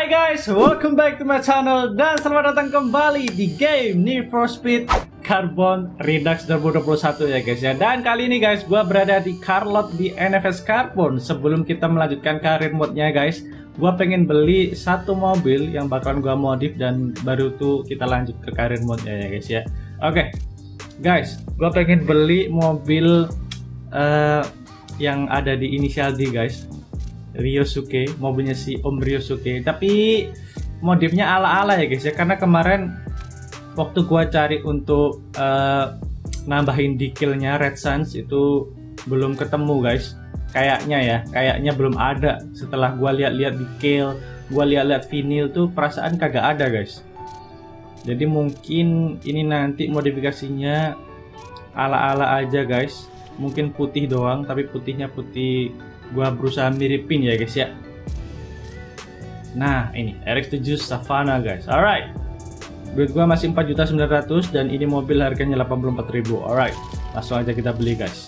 Hai guys, welcome back to my channel dan selamat datang kembali di game Need for Speed Carbon Redux 2021 ya guys ya. Dan kali ini guys, gua berada di car lot di NFS Carbon. Sebelum kita melanjutkan karir mode-nya guys, gua pengen beli satu mobil yang bakalan gua modif dan baru tuh kita lanjut ke karir mode-nya ya guys ya. Oke, guys, gua pengen beli mobil yang ada di inisial D guys. Ryosuke, mobilnya si Om Ryosuke, tapi modifnya ala-ala ya guys ya, karena kemarin waktu gua cari untuk nambahin dekilnya Red Suns itu belum ketemu guys, kayaknya belum ada. Setelah gua lihat-lihat dekil, gua lihat-lihat vinil tuh perasaan kagak ada guys. Jadi mungkin ini nanti modifikasinya ala-ala aja guys, mungkin putih doang, tapi putihnya putih gua berusaha miripin ya guys ya. Nah ini RX-7 Savana guys. Alright, duit gua masih 4.900.000 dan ini mobil harganya 84.000. Alright, langsung aja kita beli guys.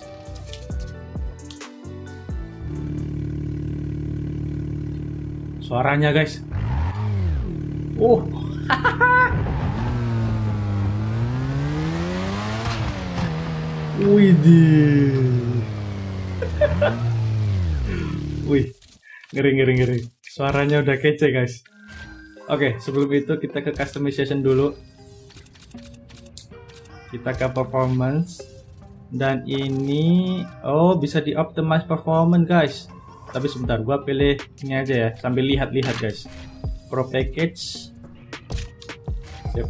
Suaranya guys, widih. Wih, ngeri. Suaranya udah kece guys. Oke, sebelum itu kita ke customization dulu. Kita ke performance. Dan ini, bisa di optimize performance guys. Tapi sebentar, gua pilih ini aja ya, sambil lihat-lihat guys. Pro package. Sip.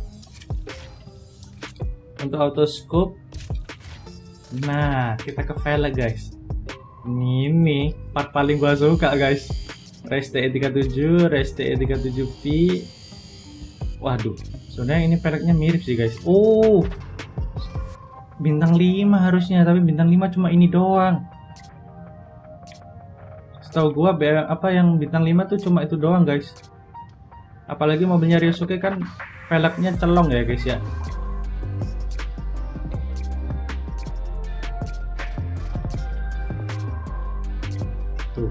Untuk auto scope. Nah, kita ke velg guys. Ini part paling gua suka guys, Race TE37, Race TE37V. Waduh, sebenarnya ini velgnya mirip sih guys. Bintang 5 harusnya, tapi bintang 5 cuma ini doang. Setahu gua yang bintang 5 tuh cuma itu doang guys. Apalagi mobilnya Ryosuke kan velgnya celong ya guys ya. Tuh,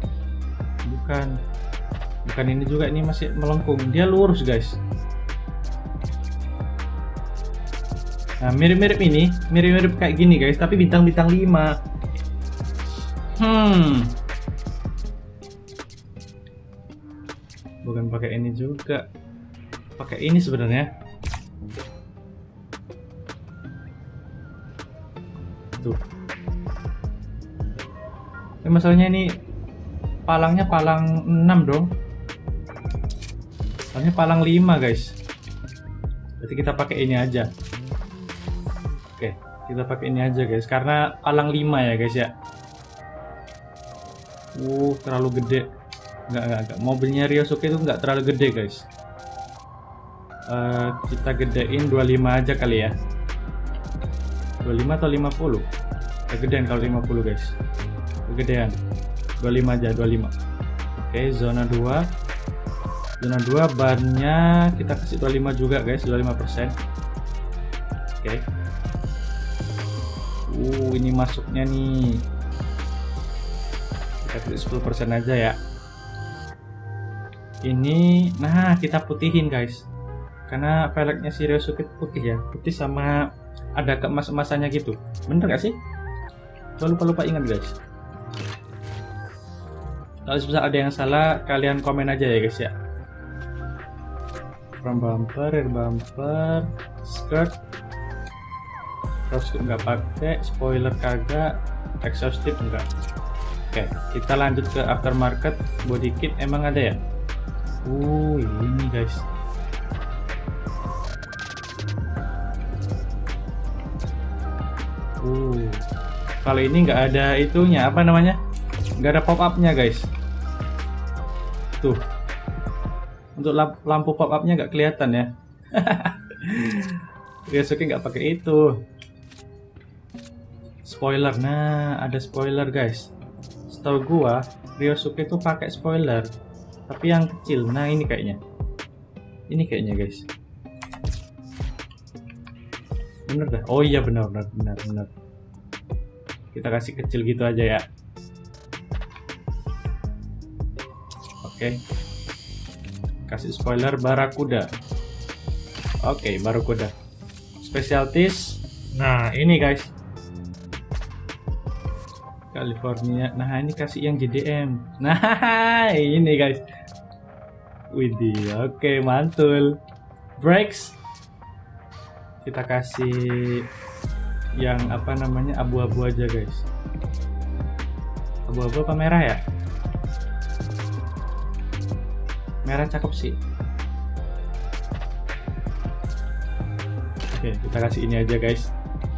bukan ini juga, ini masih melengkung, dia lurus guys. Nah mirip kayak gini guys, tapi bintang-bintang 5. Bukan pakai ini juga, pakai ini sebenarnya. Tuh. Masalahnya ini palangnya palang 6 dong. Palangnya palang 5 guys. Berarti kita pakai ini aja. Oke, kita pakai ini aja guys, karena palang 5 ya guys ya. Terlalu gede. Enggak. Mobilnya Ryosuke itu enggak terlalu gede guys. Kita gedein 25 aja kali ya. 25 atau 50? Kegedean kalau 50 guys. Kegedean 25 aja, 25. Oke, zona 2 bannya kita kasih 25 juga guys, 25%. Oke. Ini masuknya nih, kita kasih 10% aja ya. Ini, nah kita putihin guys, karena velgnya si Ryosuke putih ya, putih sama ada keemas-emasannya gitu. Bener gak sih? Gua lupa ingat guys. Kalau misalnya ada yang salah, kalian komen aja ya guys ya. Front bumper, rear bumper, skirt, cross nggak pakai, spoiler kagak, exhaust tip enggak. Oke, kita lanjut ke aftermarket. Body kit emang ada ya? Ini guys. Kalau ini nggak ada itunya, apa namanya? Nggak ada pop up-nya guys. Tuh, untuk lampu pop up-nya nggak kelihatan ya. Ryosuke nggak pakai itu. Spoiler, nah ada spoiler guys. Setahu gua Ryosuke tuh pakai spoiler, tapi yang kecil. Nah ini kayaknya guys. Bener dah. Oh iya benar. Kita kasih kecil gitu aja ya. Oke. kasih spoiler Barakuda. Oke, Barakuda. Specialties. Nah, ini guys. California. Nah, ini kasih yang JDM. Nah, ini guys. Widih, oke, mantul. Brakes. Kita kasih yang apa namanya, abu-abu aja guys. Abu-abu apa merah ya? Merah cakep sih. Oke, kita kasih ini aja guys.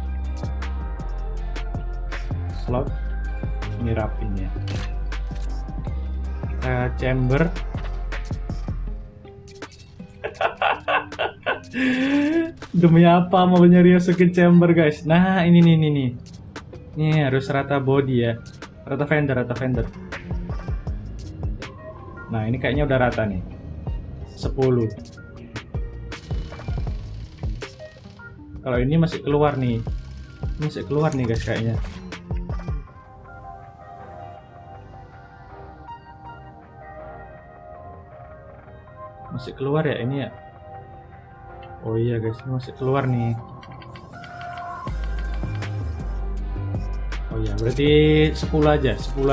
Slot. Ini rapinya. Kita chamber. Demi apa mobilnya Ryosuke chamber guys? Nah, ini nih. Ini harus rata body ya. Rata fender. Nah, ini kayaknya udah rata nih. 10. Kalau ini masih keluar nih. Masih keluar nih guys kayaknya. Masih keluar ya ini ya. Oh iya guys, ini masih keluar nih. Oh iya, berarti 10 aja.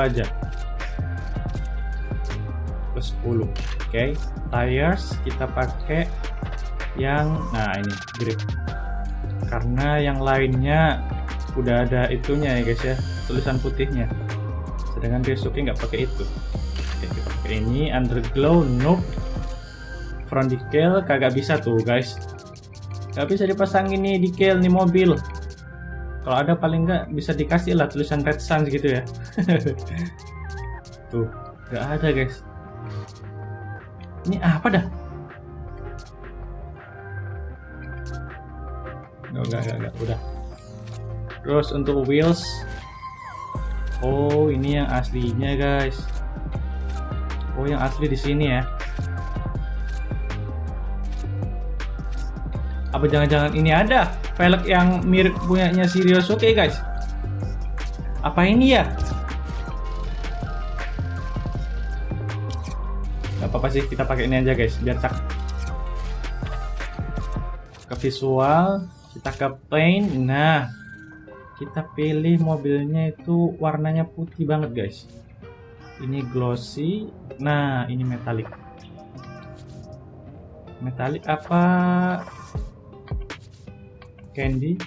Plus 10. Oke, tires kita pakai yang ini grip. Karena yang lainnya udah ada itunya ya guys ya, tulisan putihnya. Sedangkan Ryosuke nggak pakai itu. Oke, kita pakai ini underglow, nope. Front decal kagak bisa tuh guys. Gak bisa dipasang ini decal nih mobil. Kalau ada paling nggak bisa dikasih lah tulisan Red Suns gitu ya. Tuh, nggak ada guys. Ini apa dah? Nggak, udah. Terus untuk wheels, oh ini yang aslinya guys. Oh yang asli di sini ya. Apa jangan-jangan ini ada velg yang mirip punyanya si Ryosuke guys? Apa ini ya? Gak apa-apa sih, kita pakai ini aja guys biar cak. Ke visual, kita ke paint. Nah, kita pilih mobilnya itu warnanya putih banget guys. Ini glossy. Nah, ini metallic. Metallic apa? Candy,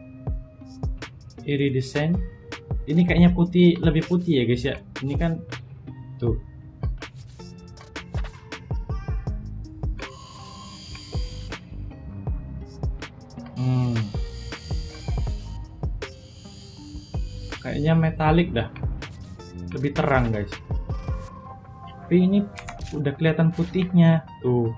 iridescent. Ini kayaknya putih, lebih putih ya guys ya. Ini kan tuh. Kayaknya metalik dah. Lebih terang guys. Tapi ini udah kelihatan putihnya tuh.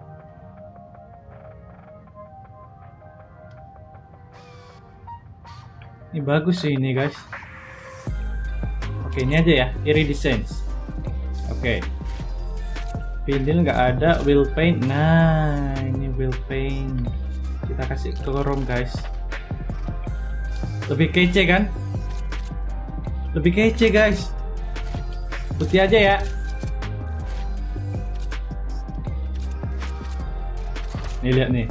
Ini bagus sih ini guys. Oke, ini aja ya, iridescent. Oke. Pindil nggak ada, wheel paint. Nah, ini wheel paint. Kita kasih chrome guys. Lebih kece kan? Lebih kece guys. Putih aja ya. Nih lihat nih.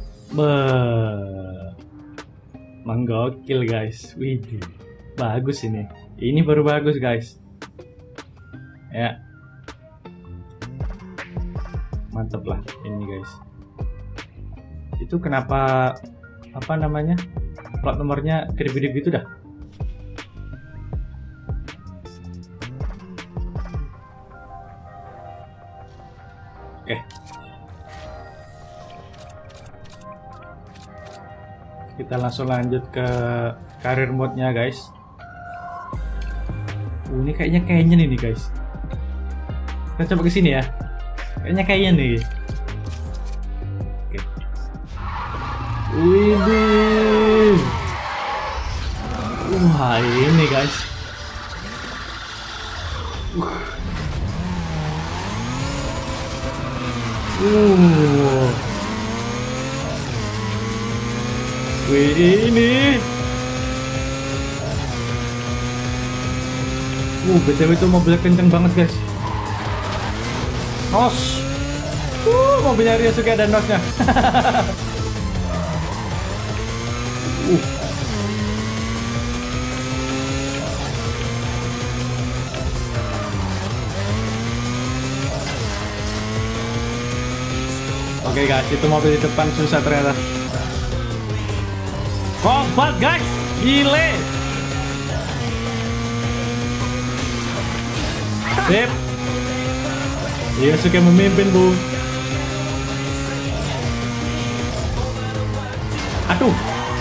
Menggokil guys. Wih, bagus ini. Ini baru bagus guys. Ya. Mantep lah ini guys. Itu kenapa apa namanya? Plat nomornya gede-gede gitu dah. Oke. Kita langsung lanjut ke karir mode-nya guys. Ini kayaknya Canyon ini guys. Kita coba ke sini ya. Kayaknya Canyon nih. Oke. Widih. Wah, ini guys. Wih, ini. BTW itu mobil kenceng banget guys. Nos. Mobilnya Ryosuke ada nosnya. Oke guys, itu mobil di depan susah ternyata. Kombat guys, gile. Sip. Ryosuke memimpin, Bu. Aduh.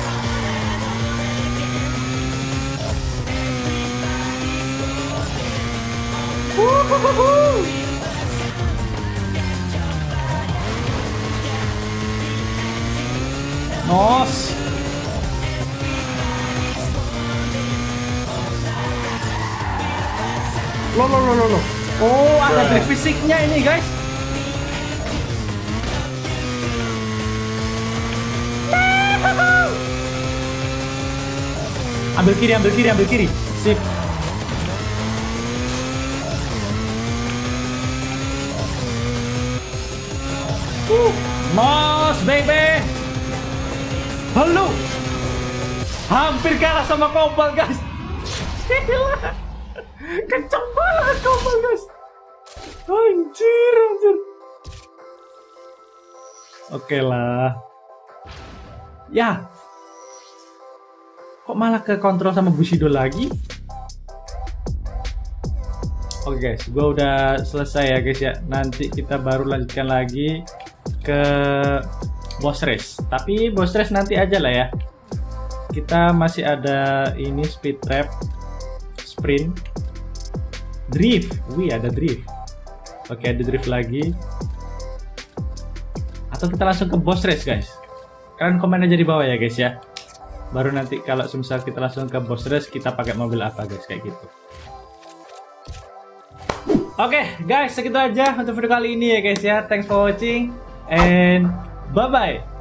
Nos. Lo. Oh, ada drift fisiknya ini, guys. Ambil kiri. Sip. Nos, baby. Halo. Hampir kalah sama Cobalt, guys. Gila. Kenceng banget Cobalt, guys. Anjir. Oke lah. Ya. Kok malah ke kontrol sama Bushido lagi? Oke guys, gue udah selesai ya guys ya. Nanti kita baru lanjutkan lagi ke boss race. Tapi boss race nanti aja lah ya. Kita masih ada ini speed trap, sprint, drift. Wih, ada drift. Oke, ada drift lagi. Atau kita langsung ke boss race guys. Kalian komen aja di bawah ya guys ya. Baru nanti kalau semisal kita langsung ke boss race, kita pakai mobil apa guys, kayak gitu. Oke guys, segitu aja untuk video kali ini ya guys ya. Thanks for watching and bye bye.